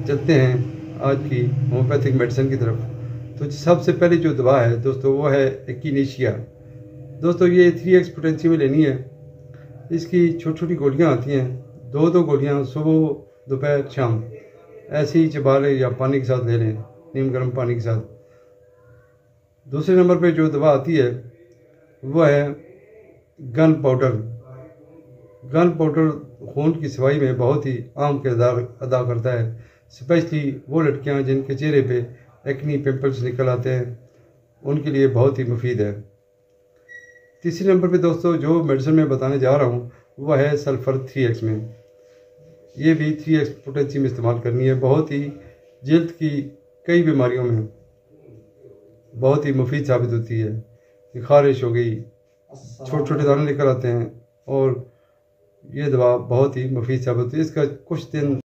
चलते हैं आज की होम्योपैथिक मेडिसिन की तरफ। तो सबसे पहली जो दवा है दोस्तों वो है एक्किनेशिया। दोस्तों ये 3x पोटेंसी में लेनी है। इसकी छोटी छोटी गोलियां आती हैं, दो गोलियां सुबह दोपहर शाम ऐसे ही चबा लें या पानी के साथ ले लें, नीम गर्म पानी के साथ। दूसरे नंबर पे जो दवा आती है वह है गन पाउडर। गन पाउडर खून की सफाई में बहुत ही अहम किरदार अदा करता है, स्पेशली वो लड़कियां जिनके चेहरे पे एक्नी पिंपल्स निकल आते हैं, उनके लिए बहुत ही मुफीद है। तीसरे नंबर पे दोस्तों जो मेडिसिन मैं बताने जा रहा हूँ वह है सल्फर 3x में। ये भी 3x पोटेंसी में इस्तेमाल करनी है। बहुत ही जल्द की कई बीमारियों में बहुत ही मुफीद साबित होती है। खारिश हो गई, छोटे छोटे दाने निकल आते हैं, और ये दवा बहुत ही मुफीद साबित होती है। इसका कुछ दिन